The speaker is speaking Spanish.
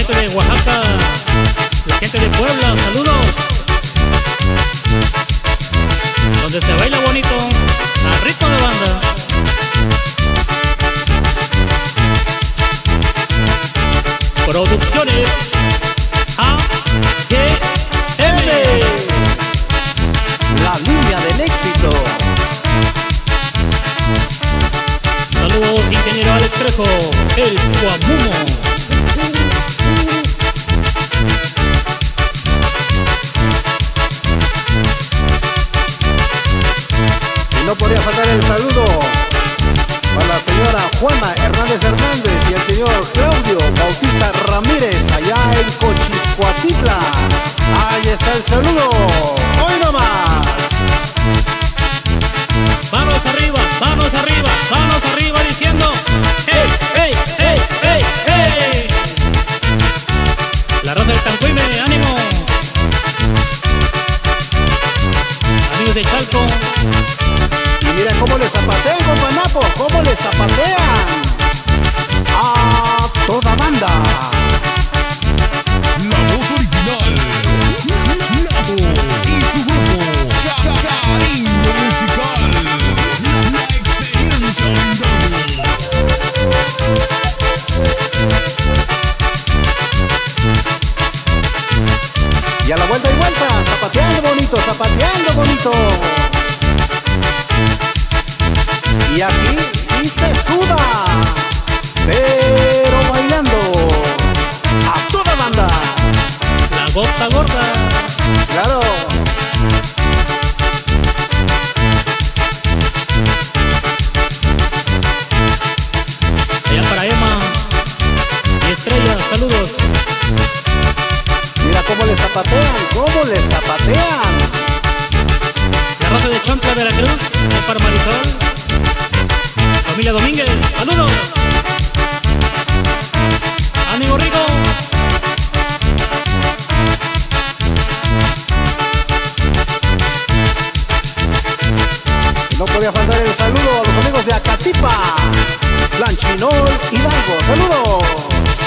gente de Oaxaca, la gente de Puebla, saludos. Donde se baila bonito, al ritmo de banda. Producciones AGM, la línea del éxito. Saludos, ingeniero Alex Trejo, el Guamumo. Y no podría faltar el saludo para la señora Juana Hernández Hernández y el señor Claudio Bautista Ramírez allá en Cochiscoatitla. Ahí está el saludo. Hoy nomás. Manos arriba, manos arriba, manos arriba diciendo ¡hey, hey, hey, hey, hey! La raza del Tancuime, ánimo. Amigos de Chalco. Y mira cómo le zapatean, compa Napo, cómo le zapatean a toda banda. La voz original, Napo y su grupo, Cariño Musical, la experiencia brindando. Y a la vuelta y vuelta, zapateando bonito, zapateando bonito. Y aquí sí se suda, pero bailando a toda banda. La gota gorda. Claro. Allá para Emma y Estrella, saludos. Mira cómo le zapatean, cómo le zapatean. La raza de Champla, Veracruz, de Parmarizal. Familia Domínguez, saludos. Ánimo rico. Y no podía faltar el saludo a los amigos de Acatipa, Planchinol, Hidalgo, saludos.